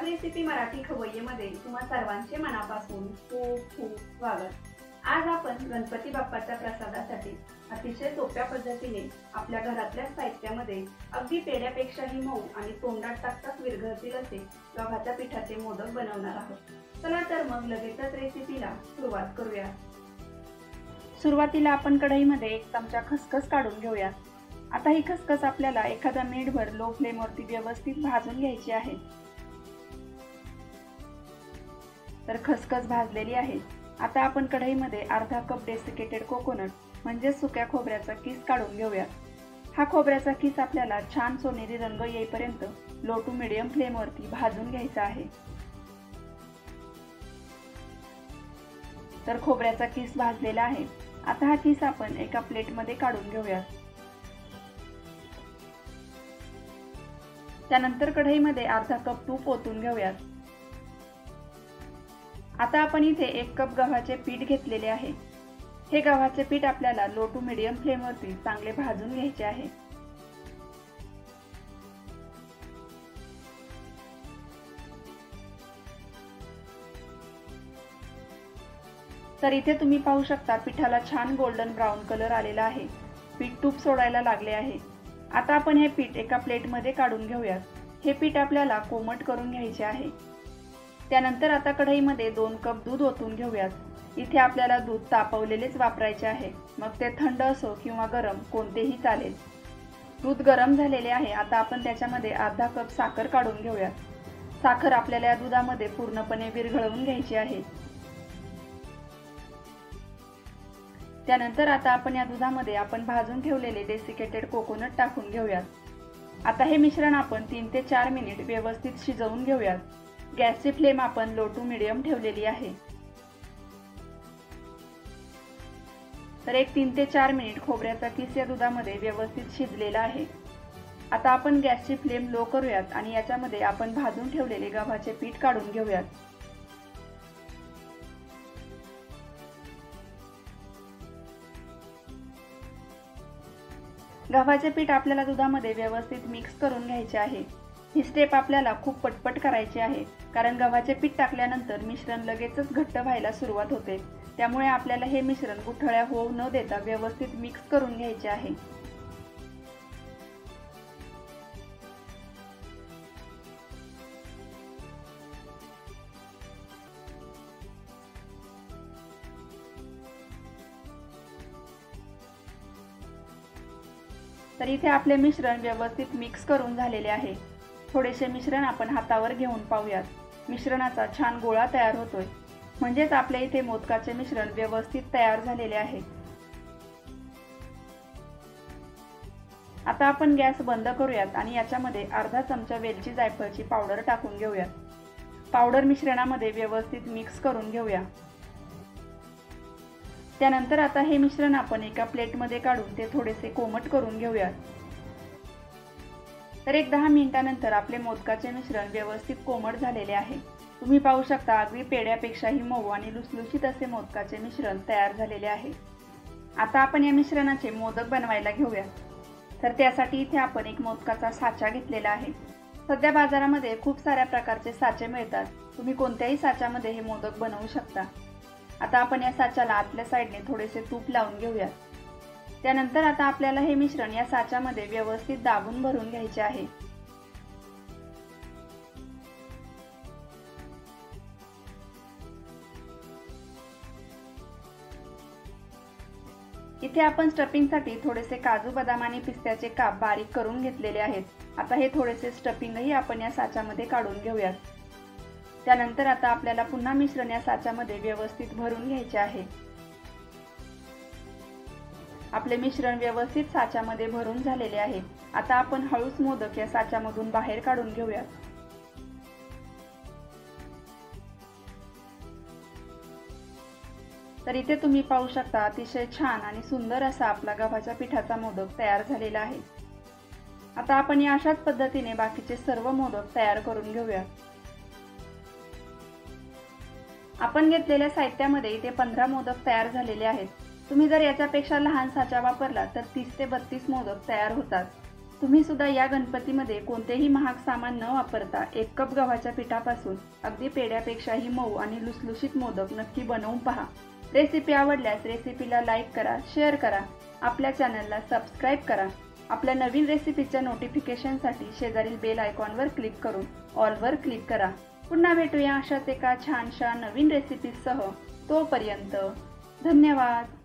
आज रेसिपी मराठी खवय्येमध्ये तुम्हा सर्वांचे मनापासून खूप खूप स्वागत। आज आपण गणपती बाप्पाच्या प्रसादासाठी अतिशय सोप्या पद्धतीने आपल्या घरातल्या साहित्यामध्ये अगदी पेढ्यापेक्षाही मऊ आणि तोंडात टाकताच विरघळतील असे गव्हाच्या पिठाचे मोदक बनवणार आहोत। चला तर मग लगेचच रेसिपीला सुरुवात करूया। सुरुवातीला आपण कढईमध्ये 1 चमचा खसखस काढून घेऊया। आता ही खसखस आपल्याला एखादा मिनिटभर लो फ्लेमवरती व्यवस्थित भाजून घ्यायची आहे। तर खसखस भाजलेली आहे। आता आपण कढईमध्ये अर्धा कप डेसिकेटेड कोकोनट म्हणजे सुक्या खोबऱ्याचा किस काढून घेऊया। हा खोबऱ्याचा किस आपल्याला छान सोनेरी रंग येईपर्यंत लो टू मीडियम फ्लेमवरती भाजून घ्यायचा आहे। तर खोबऱ्याचा किस भाजलेला आहे। आता हा किस आपण एका प्लेटमध्ये काढून घेऊया। त्यानंतर कढईमध्ये अर्धा कप तूप ओतून घेऊयात। आता आपण इथे 1 कप गव्हाचे पीठ घेतलेले आहे। हे गव्हाचे पीठ आपल्याला लो टू मीडियम फ्लेमवरती चांगले भाजून घ्यायचे आहे। तर इथे तुम्ही पाहू शकता पिठाला छान गोल्डन ब्राउन कलर आलेला आहे। पीठ तूप सोडायला लागले आहे। आता आपण हे पीठ एका प्लेटमध्ये काढून घेऊयात। हे पीठ आपल्याला कोमट करून घ्यायचे आहे। त्यानंतर आता कढईमध्ये 2 कप दूध ओतून घेऊयात। इथे आपल्याला दूध तापवलेलेच वापरायचे आहे, मग ते थंड असो किंवा गरम कोणतेही चालेल। दूध गरम झालेले आहे। आता आपण त्याच्यामध्ये अर्धा कप साखर काढून घेऊयात। साखर आपल्याला या दुधामध्ये पूर्णपणे विरघळवून घ्यायची आहे। त्यानंतर आता आपण या दुधामध्ये आपण भाजून ठेवलेले डेसिकेटेड कोकोनट टाकून घेऊयात। आता हे मिश्रण आपण 3 ते 4 मिनिट व्यवस्थित शिजवून घेऊयात। गॅसची फ्लेम आपण लो टू मीडियम ठेवलेली आहे। तर 3 ते 4 मिनिट खोबऱ्याचा किस या दुधामध्ये व्यवस्थित शिजलेला आहे। आता आपण गॅसची फ्लेम लो करूयात आणि याच्यामध्ये आपण भाजून ठेवलेले गव्हाचे पीठ काढून घेऊयात। गव्हाचे पीठ आपल्याला दुधामध्ये व्यवस्थित मिक्स करून घ्यायचे आहे। ही स्टेप आपल्याला खूप पटपट करायची आहे, कारण गव्हाचे पीठ टाकल्यानंतर मिश्रण लगेचच घट्ट व्हायला सुरुवात होते। त्यामुळे आपल्याला हे मिश्रण गुठळ्या होऊ न देता व्यवस्थित मिक्स करून घ्यायचे आहे। तर इथे आपले मिश्रण व्यवस्थित मिक्स करून झालेले आहे। थोडेसे मिश्रण आपण हातावर घेऊन पाहूयात। मिश्रणाचा छान गोळा तयार होतोय, म्हणजेच आपल्या इथे मोदकाचे मिश्रण व्यवस्थित तयार झालेले आहे। आता आपण गॅस बंद करूयात आणि याच्यामध्ये अर्धा चमचा वेलची जायफळची पावडर टाकून घेऊयात। पावडर मिश्रणामध्ये व्यवस्थित मिक्स करून घेऊया। त्यानंतर आता हे मिश्रण आपण एका प्लेटमध्ये काढून ते थोडेसे कोमट करून घेऊयात। तर 10 मिनिटांनंतर आपले मोदकाचे मिश्रण व्यवस्थित कोमट झालेले आहे। तुम्ही पाहू शकता अगदी पेढ्यापेक्षाही मऊ आणि लुसलुशीत असे मोदकाचे मिश्रण तयार झालेले आहे। आता आपण या मिश्रणाचे मोदक बनवायला घेऊया। तर त्यासाठी इथे आपण एक मोदकाचा साचा घेतलेला आहे। सध्या बाजारामध्ये खूप साऱ्या प्रकारचे साचे मिळतात। तुम्ही कोणत्याही साच्यामध्ये हे मोदक बनवू शकता। आता आपण या साच्याला आतल्या साईडने थोडेसे तूप लावून घेऊया। त्यानंतर आता आपल्याला हे मिश्रण या साच्यामध्ये व्यवस्थित दाबून भरून घ्यायचे आहे। इथे आपण स्टफिंगसाठी थोडेसे काजू बदाम आणि पिस्त्याचे काप बारीक करून घेतलेले आहेत। आता हे थोडेसे स्टफिंगही आपण या साच्यामध्ये काढून घेऊयात। त्यानंतर आता आपल्याला पुन्हा मिश्रण या साच्यामध्ये व्यवस्थित भरून घ्यायचे आहे। आपले मिश्रण व्यवस्थित साच्यामध्ये भरून झालेले आहे। आता आपण हळूच मोदक या साच्यामधून बाहेर काढून घेऊयात। तर इथे तुम्ही पाहू शकता अतिशय छान आणि सुंदर असा आपला गव्हाच्या पिठाचा मोदक तयार झालेला आहे। आता आपण या अशाच पद्धतीने बाकीचे सर्व मोदक तयार करून घेऊयात। आपण घेतलेल्या साहित्यामध्ये इथे 15 मोदक तयार झालेले आहेत। तुम्ही जर याच्यापेक्षा लहान साचा वापरला तर 30 ते 32 मोदक तयार होतात। तुम्ही सुद्धा या गणपतीमध्ये कोणतेही महाग सामान न वापरता 1 कप गव्हाच्या पिठापासून अगदी पेढ्यापेक्षाही मऊ आणि लुसलुशीत मोदक नक्की बनवून पहा। रेसिपी आवडल्यास रेसिपीला लाईक करा, शेअर करा, आपल्या चॅनलला सबस्क्राईब करा। आपल्या नवीन रेसिपीच्या नोटिफिकेशनसाठी शेजारील बेल आयकॉनवर क्लिक करून ऑलवर क्लिक करा। पुन्हा भेटूया अशाच एका छानशा नवीन रेसिपीसह। तोपर्यंत धन्यवाद।